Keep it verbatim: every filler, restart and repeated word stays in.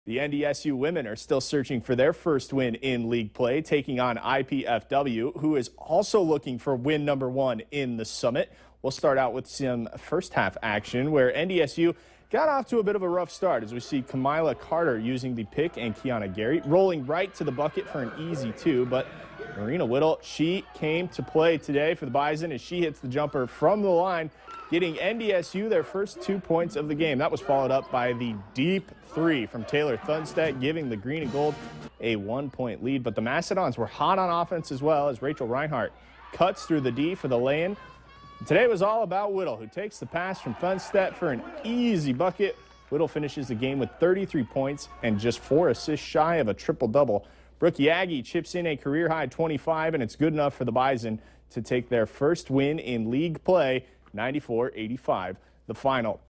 The N D S U women are still searching for their first win in league play, taking on I P F W, who is also looking for win number one in the Summit. We'll start out with some first half action where N D S U got off to a bit of a rough start as we see Kamila Carter using the pick and Kiana Gary rolling right to the bucket for an easy two. But Marina Whittle, she came to play today for the Bison as she hits the jumper from the line, getting N D S U their first two points of the game. That was followed up by the deep three from Taylor Thunstedt, giving the green and gold a one-point lead. But the Macedons were hot on offense as well as Rachel Reinhart cuts through the D for the lay-in. Today was all about Whittle, who takes the pass from Thunstedt for an easy bucket. Whittle finishes the game with thirty-three points and just four assists shy of a triple-double. Brooke Yagi chips in a career-high twenty-five, and it's good enough for the Bison to take their first win in league play, ninety-four eighty-five, the final.